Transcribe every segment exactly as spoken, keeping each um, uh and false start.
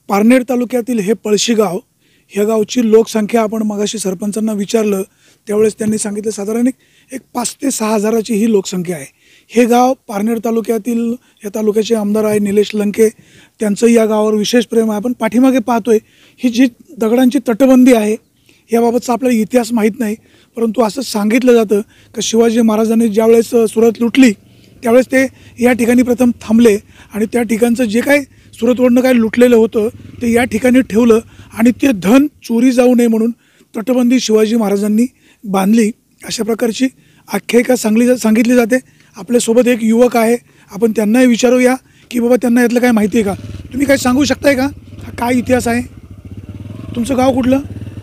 पारनेर तालुक्यातील हे पळशी गाव, ह्या गावची लोकसंख्या आपण मगाशी सरपंचांना विचारलं त्यावेळेस त्यांनी सांगितलं साधारण एक पाच ते सहा हजाराची ही लोकसंख्या आहे। हे गाव पारनेर तालुक्यातील, या तालुक्याचे आमदार आहे निलेश लंके, त्यांचं या गावावर विशेष प्रेम आहे। आपण पाठीमागे पाहतोय ही जी दगडांची तटबंदी आहे याबाबतचा आपल्याला इतिहास माहीत नाही, परंतु असं सांगितलं जातं की शिवाजी महाराजांनी ज्यावेळेस सुरत लुटली त्यावेळेस ते या ठिकाणी प्रथम थांबले आणि त्या ठिकाणचं जे काही सुरतवरनं काय लुटलेलं होतं ते या ठिकाणी ठेवलं आणि ते धन चोरी जाऊ नये म्हणून तटबंदी शिवाजी महाराजांनी बांधली। अशा प्रकारची आख्यायिका सांगली सांगितली जाते। आपल्यासोबत एक युवक आहे, आपण त्यांनाही विचारूया की बाबा त्यांना यातलं काय माहिती आहे का। तुम्ही काय सांगू शकताय का, हा काय इतिहास आहे? तुमचं गाव कुठलं?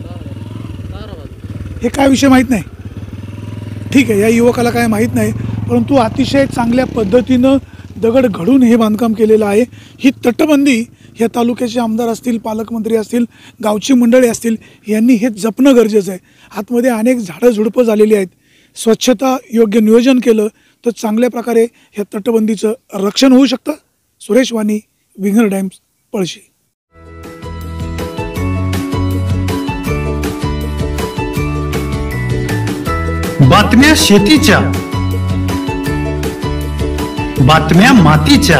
हे काय विषय माहीत नाही? ठीक आहे, या युवकाला काय माहीत नाही, परंतु अतिशय चांगल्या पद्धतीनं दगड घडून हे बांधकाम केलेलं आहे। ही तटबंदी ह्या तालुक्याचे आमदार असतील, पालकमंत्री असतील, गावची मंडळी असतील, यांनी हे जपणं गरजेचं आहे। आतमध्ये अनेक झाडं झुडपं झालेली आहेत, स्वच्छता योग्य नियोजन केलं तर चांगल्या प्रकारे ह्या तटबंदीचं रक्षण होऊ शकतं। सुरेश वाणी, विंगर टाइम्स, पळशी। बातम्या शेतीच्या, बातम्या मातीच्या,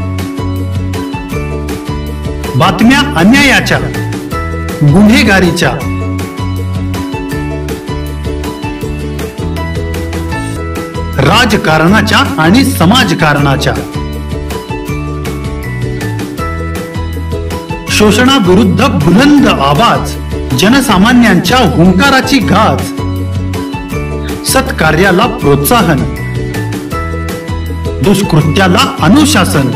बातम्या अन्यायाच्या, गुन्हेगारीच्या, राजकारणाच्या आणि समाजकारणाच्या, शोषणाविरुद्ध बुलंद आवाज, जनसामान्यांच्या हुंकाराची गाज, सत्कार्याला प्रोत्साहन, दुष्कृत्याला अनुशासन,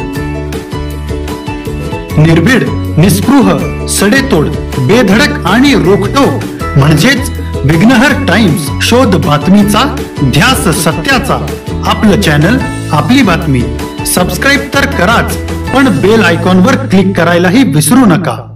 निर्भीड, निस्पृह, सडेतोड, बेधडक आणि रोखटोक म्हणजेच विघ्नहर टाइम्स। शोध बातमीचा, ध्यास सत्याचा। आपलं चॅनल, आपली बातमी। सबस्क्राईब तर कराच, पण बेल आयकॉनवर क्लिक करायलाही विसरू नका।